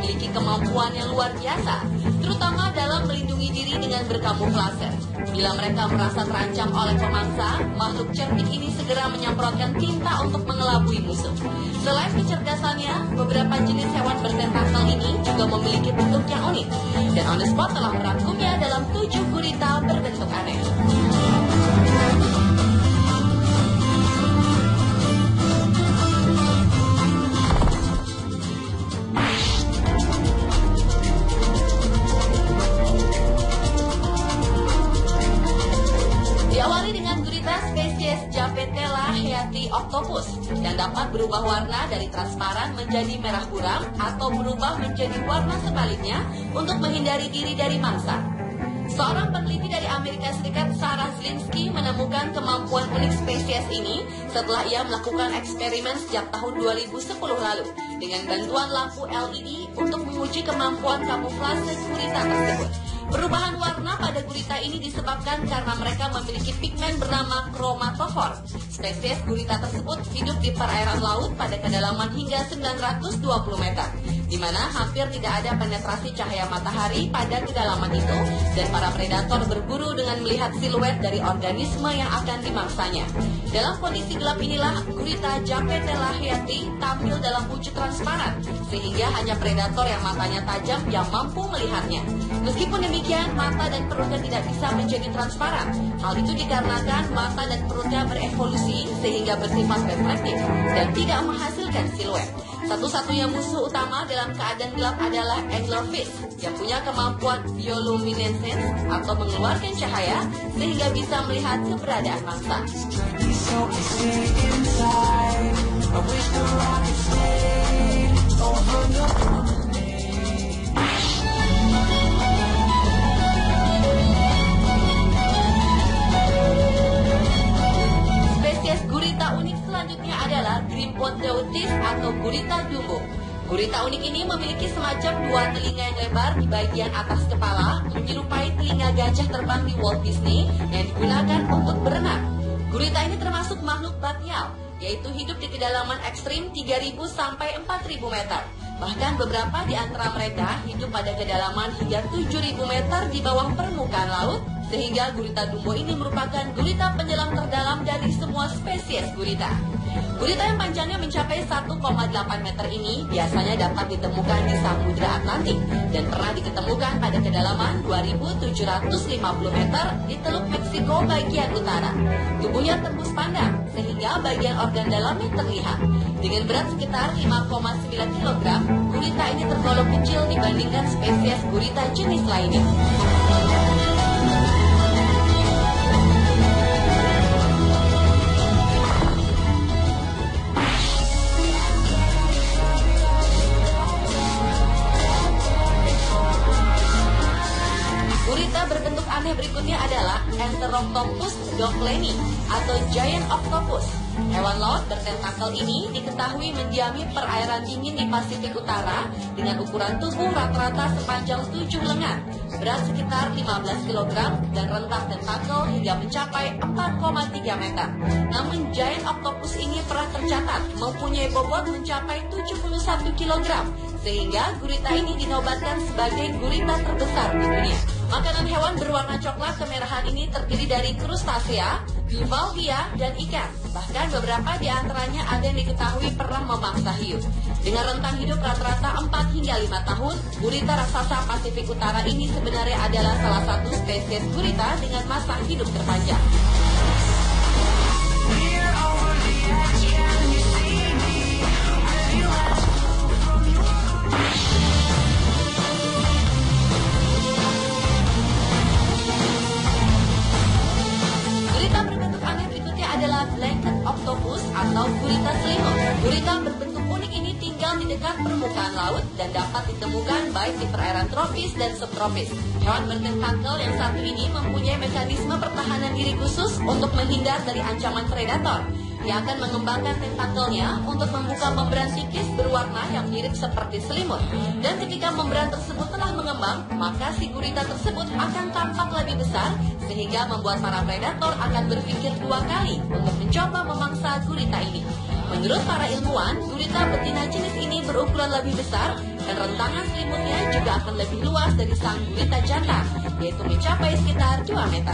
memiliki kemampuan yang luar biasa, terutama dalam melindungi diri dengan berkamuflase. Bila mereka merasa terancam oleh pemangsa, makhluk cerdik ini segera menyemprotkan tinta untuk mengelabui musuh. Selain kecerdasannya, beberapa jenis hewan bertentakel ini juga memiliki bentuk yang unik. Dan On The Spot telah merangkumnya dalam 7 gurita berbentuk aneh. Diawali dengan gurita spesies Japetella heati octopus yang dapat berubah warna dari transparan menjadi merah buram atau berubah menjadi warna sebaliknya untuk menghindari diri dari mangsa. Seorang peneliti dari Amerika Serikat, Sarah Zielinski, menemukan kemampuan unik spesies ini setelah ia melakukan eksperimen sejak tahun 2010 lalu dengan bantuan lampu LED untuk menguji kemampuan kamuflase gurita tersebut. Perubahan warna pada gurita ini disebabkan karena mereka memiliki pigmen bernama kromatofor. Spesies gurita tersebut hidup di perairan laut pada kedalaman hingga 920 meter, di mana hampir tidak ada penetrasi cahaya matahari pada kedalaman itu, dan para predator berburu dengan melihat siluet dari organisme yang akan dimangsanya. Dalam kondisi gelap inilah, gurita Japetella heati tampil dalam wujud transparan, sehingga hanya predator yang matanya tajam yang mampu melihatnya. Meskipun demikian, mata dan perutnya tidak bisa menjadi transparan. Hal itu dikarenakan mata dan perutnya berevolusi sehingga bersifat reflektif dan tidak menghasilkan siluet. Satu-satunya musuh utama dalam keadaan gelap adalah anglerfish yang punya kemampuan bioluminescence atau mengeluarkan cahaya sehingga bisa melihat keberadaan mangsa. Spesies gurita unik selanjutnya adalah Grimpodeutis atau gurita dumbo. Gurita unik ini memiliki semacam 2 telinga yang lebar di bagian atas kepala, menyerupai telinga gajah terbang di Walt Disney yang digunakan untuk berenang. Gurita ini termasuk makhluk brachial, yaitu hidup di kedalaman ekstrim 3.000 sampai 4.000 meter. Bahkan beberapa di antara mereka hidup pada kedalaman hingga 7.000 meter di bawah permukaan laut, sehingga gurita dumbo ini merupakan gurita penyelam terdalam dari semua spesies gurita. Gurita yang panjangnya mencapai 1,8 meter ini biasanya dapat ditemukan di Samudra Atlantik dan pernah diketemukan pada kedalaman 2.750 meter di Teluk Meksiko bagian utara. Tubuhnya tembus pandang sehingga bagian organ dalamnya terlihat. Dengan berat sekitar 5,9 kg, gurita ini tergolong kecil dibandingkan spesies gurita jenis lainnya. Gurita berbentuk aneh berikutnya adalah Enteroctopus docleni atau giant octopus. Hewan laut bertentakel ini diketahui mendiami perairan dingin di Pasifik Utara dengan ukuran tubuh rata-rata sepanjang 7 lengan, berat sekitar 15 kg dan rentang tentakel hingga mencapai 4,3 meter. Namun giant octopus ini pernah tercatat mempunyai bobot mencapai 71 kg, sehingga gurita ini dinobatkan sebagai gurita terbesar di dunia. Makanan hewan berwarna coklat kemerahan ini terdiri dari krustasea, bivalvia, dan ikan. Bahkan beberapa di antaranya ada yang diketahui pernah memangsa hiu. Dengan rentang hidup rata-rata 4 hingga 5 tahun, gurita raksasa Pasifik Utara ini sebenarnya adalah salah satu spesies gurita dengan masa hidup terpanjang. Gurita berbentuk aneh berikutnya adalah blanket octopus atau gurita selimut. Gurita berbentuk unik ini tinggal di dekat permukaan laut dan dapat ditemukan baik di perairan tropis dan subtropis. Hewan bertentakel yang satu ini mempunyai mekanisme pertahanan diri khusus untuk menghindar dari ancaman predator. Ia akan mengembangkan tentakelnya untuk membuka membran psikis berwarna yang mirip seperti selimut. Dan ketika membran tersebut telah mengembang, maka si gurita tersebut akan tampak lebih besar, sehingga membuat para predator akan berpikir 2 kali untuk mencoba memangsa gurita ini. Menurut para ilmuwan, gurita betina jenis ini berukuran lebih besar dan rentangan selimutnya juga akan lebih luas dari sang gurita jantan, yaitu mencapai sekitar 2 meter.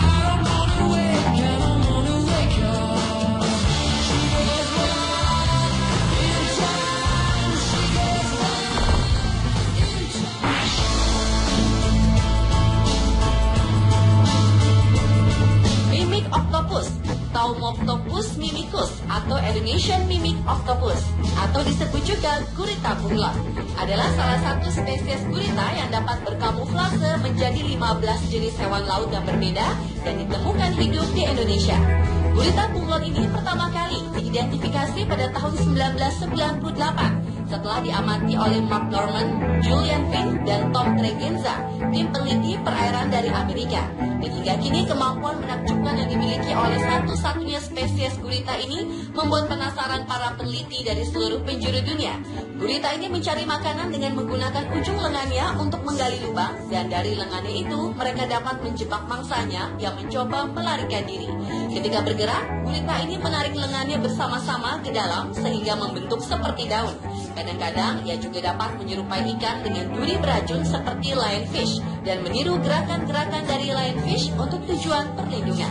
Mimic octopus, Thaumophilus mimicus atau Indonesian mimic octopus atau disebut juga gurita bunglon adalah salah satu spesies gurita yang dapat berkamuflase menjadi 15 jenis hewan laut yang berbeda dan ditemukan hidup di Indonesia. Gurita bunglon ini pertama kali diidentifikasi pada tahun 1998 setelah diamati oleh Mark Norman, Julian Finn, dan Tom Tregenza, tim peneliti perairan dari Amerika. Dan hingga kini kemampuan menakjubkan yang dimiliki oleh satu-satunya spesies gurita ini membuat penasaran para peneliti dari seluruh penjuru dunia. Gurita ini mencari makanan dengan menggunakan ujung lengannya untuk menggali lubang, dan dari lengannya itu mereka dapat menjebak mangsanya yang mencoba melarikan diri. Ketika bergerak, gurita ini menarik lengannya bersama-sama ke dalam sehingga membentuk seperti daun. Kadang-kadang ia juga dapat menyerupai ikan dengan duri beracun seperti lionfish dan meniru gerakan-gerakan dari lionfish untuk tujuan perlindungan.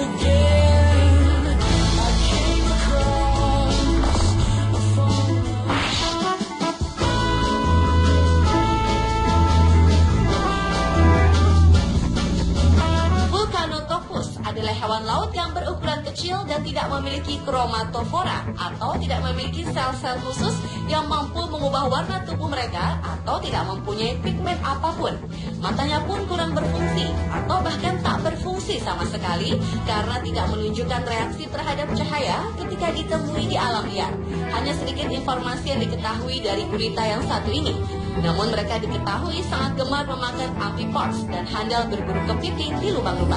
Vulcanotopus adalah hewan laut yang berukuran kecil dan tidak memiliki kromatofora atau tidak memiliki sel-sel khusus yang mampu mengubah warna tubuh mereka atau tidak mempunyai pigmen apapun. Matanya pun kurang berfungsi atau bahkan tak berfungsi sama sekali karena tidak menunjukkan reaksi terhadap cahaya ketika ditemui di alam liar. Hanya sedikit informasi yang diketahui dari gurita yang satu ini. Namun mereka diketahui sangat gemar memakan amphipods dan handal berburu kepiting di lubang-lubang.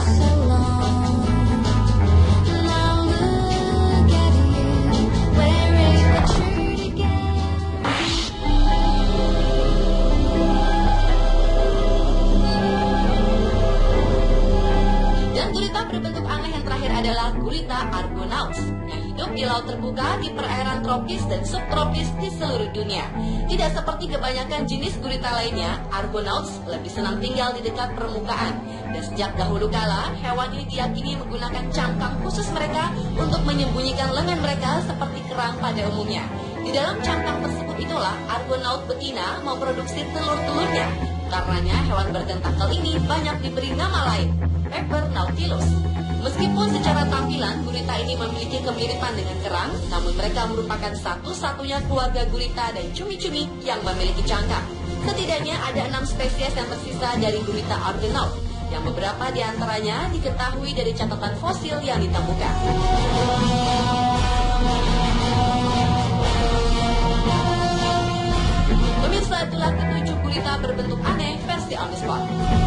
Berbentuk aneh yang terakhir adalah gurita argonauts yang hidup di laut terbuka di perairan tropis dan subtropis di seluruh dunia. Tidak seperti kebanyakan jenis gurita lainnya, argonauts lebih senang tinggal di dekat permukaan. Dan sejak dahulu kala, hewan ini diyakini menggunakan cangkang khusus mereka untuk menyembunyikan lengan mereka seperti kerang pada umumnya. Di dalam cangkang tersebut itulah argonaut betina memproduksi telur-telurnya. Karenanya hewan bertentakel ini banyak diberi nama lain, Pepper nautilus. Meskipun secara tampilan gurita ini memiliki kemiripan dengan kerang, namun mereka merupakan satu-satunya keluarga gurita dan cumi-cumi yang memiliki cangkang. Setidaknya ada 6 spesies yang tersisa dari gurita argonaut, yang beberapa di antaranya diketahui dari catatan fosil yang ditemukan. Pemirsa, itulah ke-7 gurita berbentuk aneh versi on the spot.